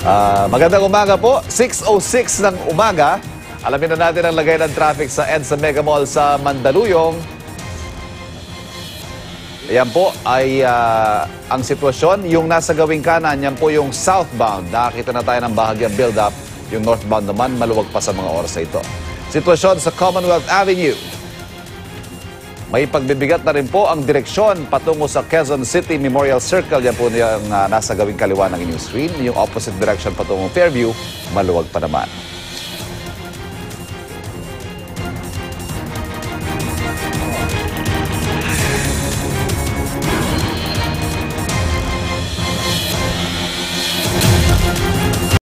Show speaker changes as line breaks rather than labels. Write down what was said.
Magandang umaga po, 6:06 ng umaga. Alamin na natin ang lagay ng traffic sa EDSA-Megamall sa Mandaluyong. Yan po ay ang sitwasyon. Yung nasa gawing kanan, yan po yung southbound. Nakakita na tayo ng bahagyang build-up. Yung northbound naman, maluwag pa sa mga oras na ito. Sitwasyon sa Commonwealth Avenue. May pagbibigat na rin po ang direksyon patungo sa Quezon City Memorial Circle. Yan po yung nasa gawing kaliwa ng inyong screen. Yung opposite direction patungo Fairview, maluwag pa naman.